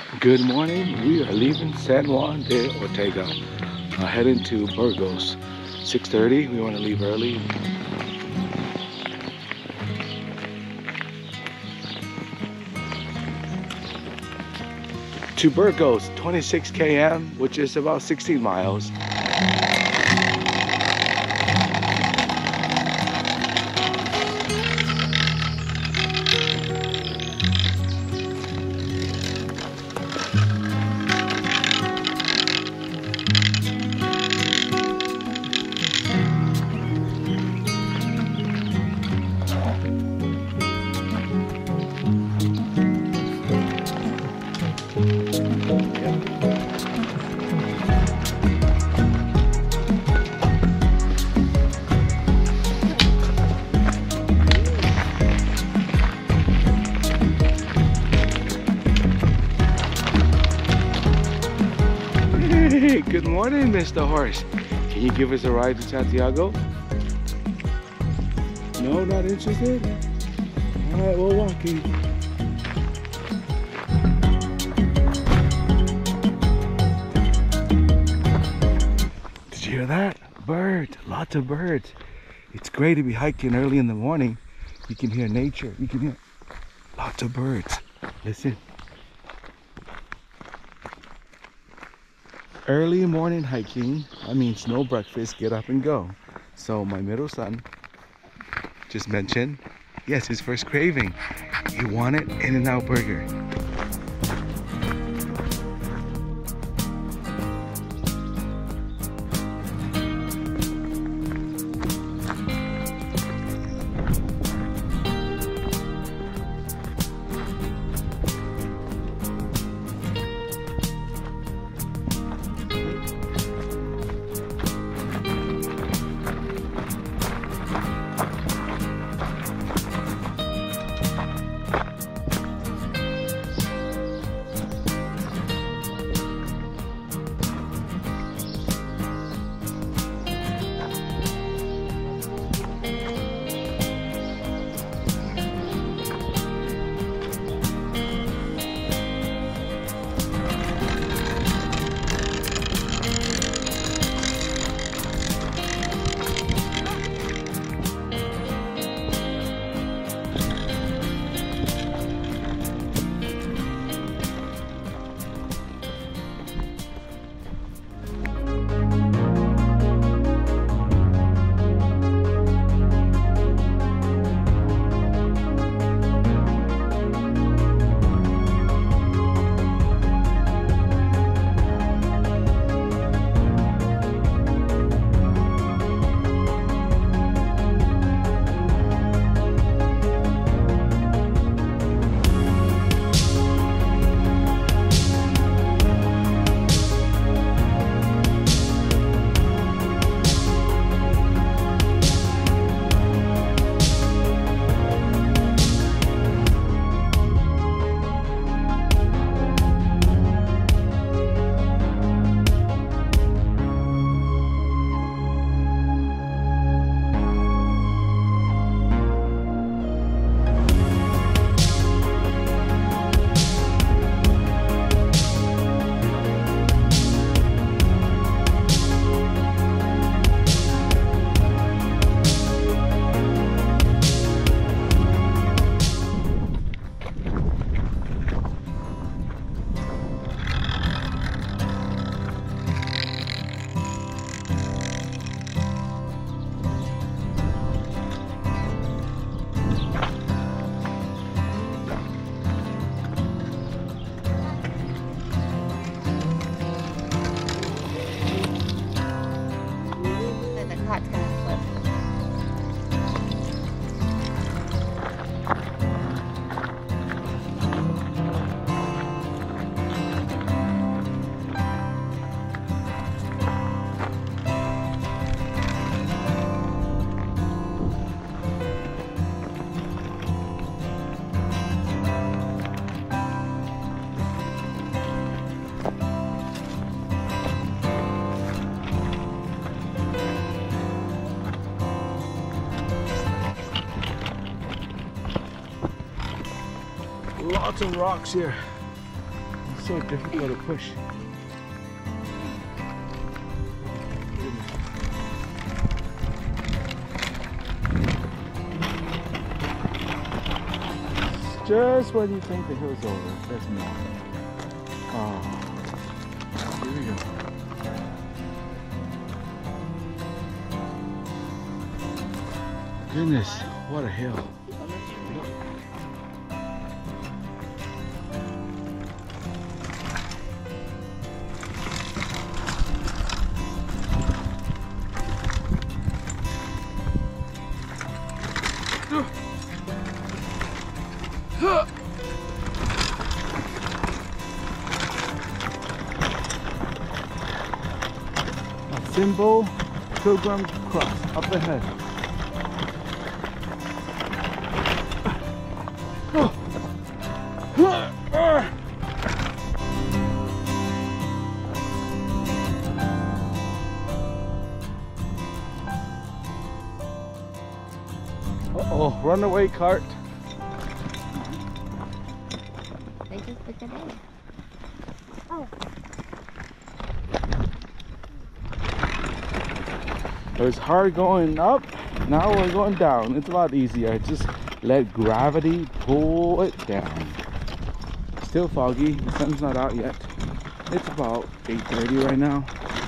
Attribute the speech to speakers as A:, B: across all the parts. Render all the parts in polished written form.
A: Good morning. We are leaving San Juan de Ortega, heading to Burgos. 6:30. We want to leave early. To Burgos, 26 km, which is about 16 miles. Hey, good morning, Mr. Horse. Can you give us a ride to Santiago? No, not interested? All right, we'll walk you. Did you hear that? Birds, lots of birds. It's great to be hiking early in the morning. You can hear nature. You can hear lots of birds. Listen. Early morning hiking, that means no breakfast, get up and go. So my middle son just mentioned, yes, his first craving. He wanted In-N-Out burger. Lots of rocks here. so difficult to push. Just when you think the hill's over, there's more. Oh, here we go. Goodness, what a hill. A simple pilgrim cross up ahead. Uh-oh, runaway cart.
B: They just put it in. Oh.
A: It was hard going up, now we're going down. It's a lot easier. Just let gravity pull it down. Still foggy, the sun's not out yet. It's about 8:30 right now.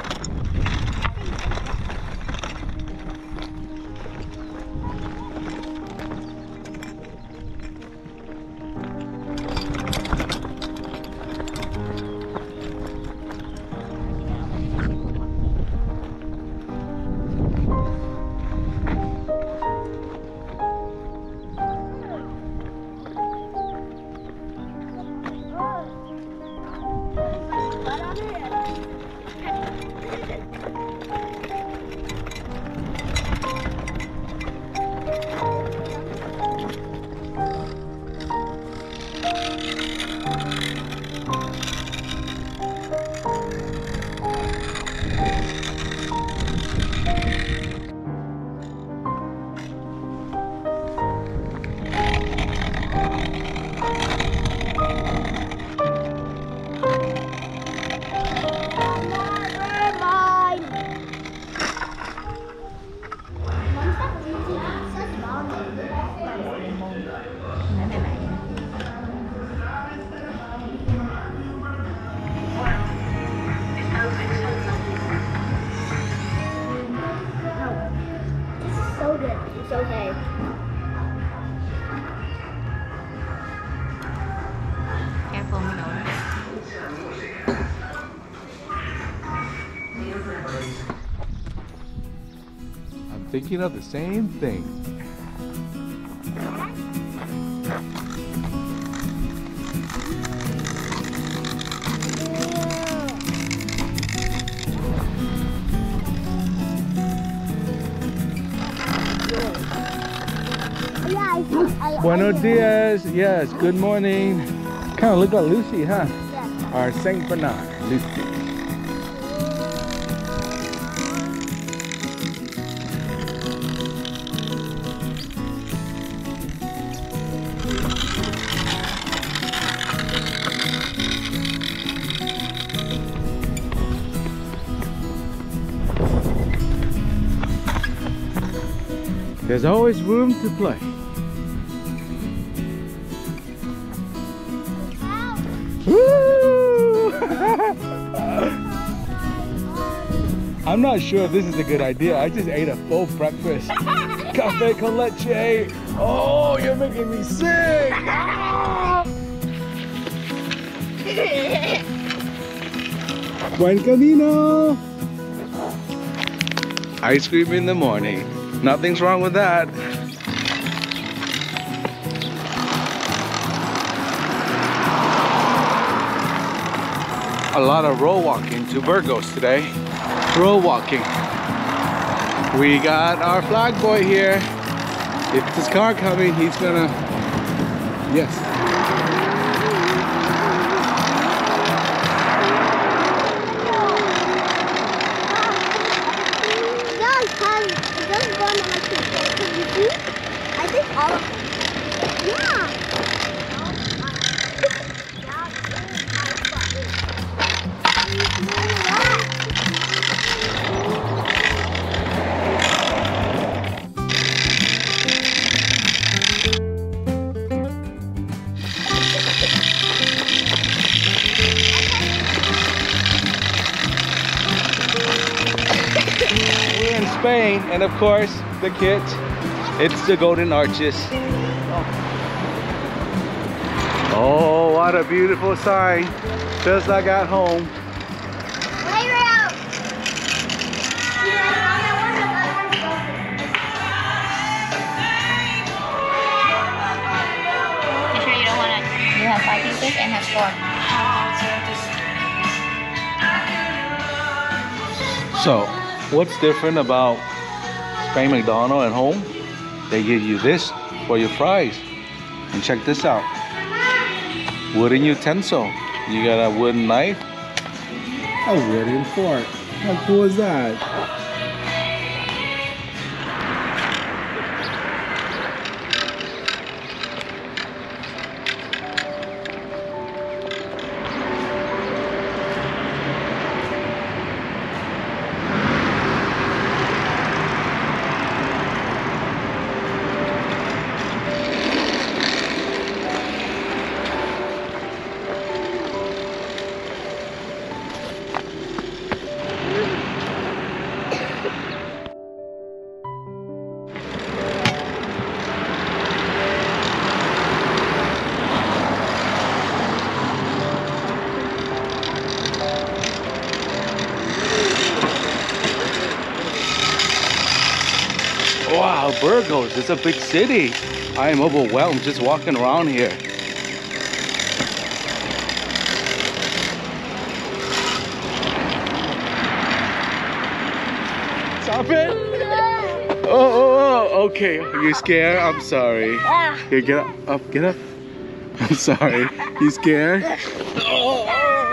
B: It's okay. Careful, Mino.
A: I'm thinking of the same thing. Buenos dias. Yes, good morning. Kind of look like Lucy, huh?
B: Yeah.
A: Our Saint Bernard, Lucy. There's always room to play. Woo! I'm not sure if this is a good idea. I just ate a full breakfast. Café con leche. Oh, you're making me sick. Ah! Buen camino. Ice cream in the morning. Nothing's wrong with that. A lot of roll walking to Burgos today. Roll walking. We got our flag boy here. If this car coming, he's gonna, yes.
B: I think all of them. Yeah.
A: We're in Spain, and of course, the kit, it's the Golden Arches. Oh, what a beautiful sign. Feels like at home.
B: You sure you don't want to? You have 5 pieces and have 4.
A: So, what's different about Spain McDonald's and home? They give you this for your fries. And check this out. Wooden utensil. You got a wooden knife. A wooden fork. How cool is that? Wow, Burgos, it's a big city. I am overwhelmed just walking around here. Stop it! Oh, okay. You scared? I'm sorry. Here, get up, get up. I'm sorry. You scared? Oh,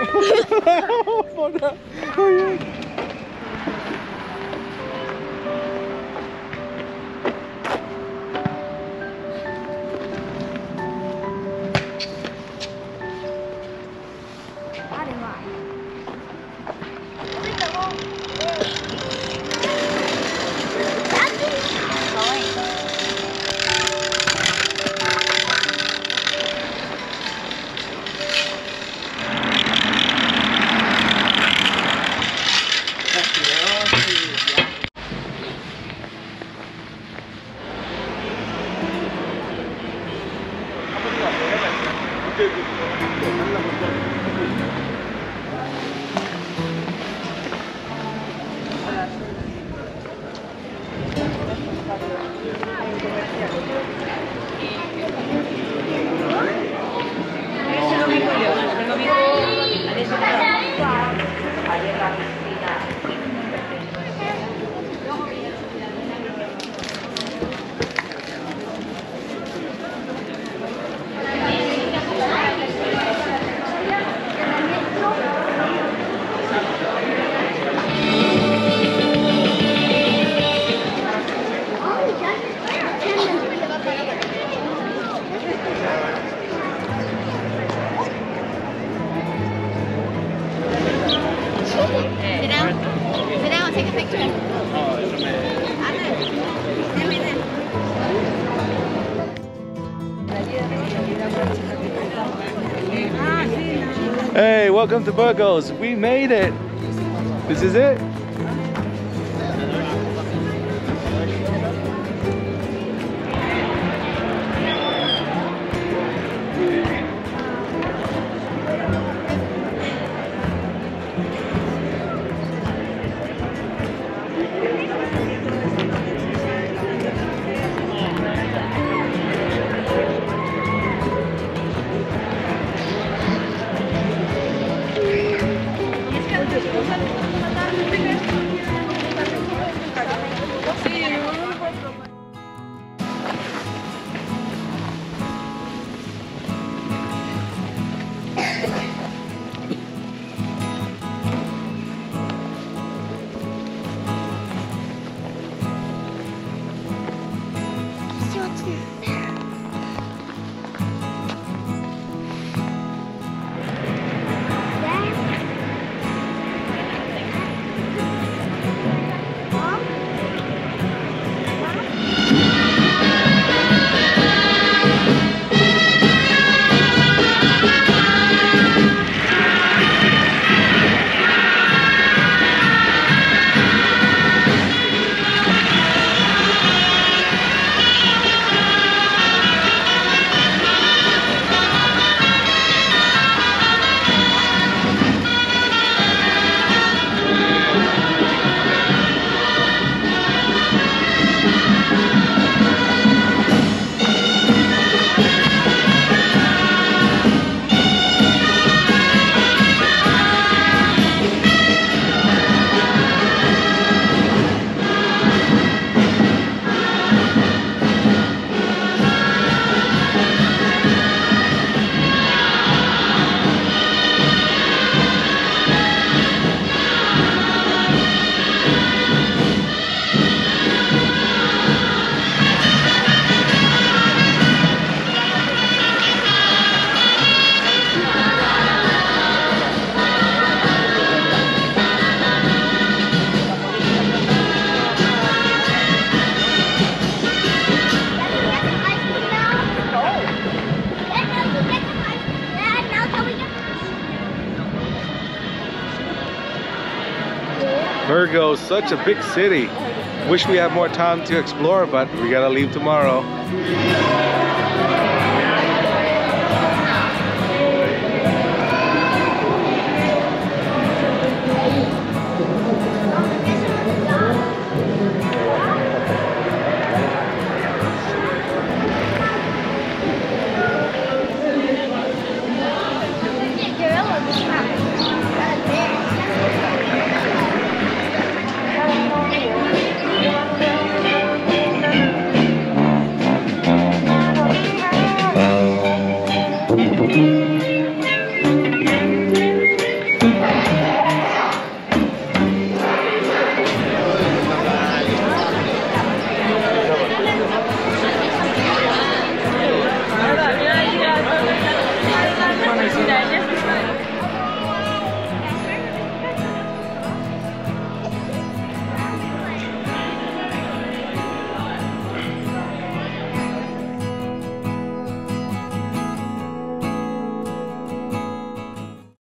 A: Hey, welcome to Burgos. We made it. This is it. Virgo, such a big city. Wish we had more time to explore, but we gotta leave tomorrow.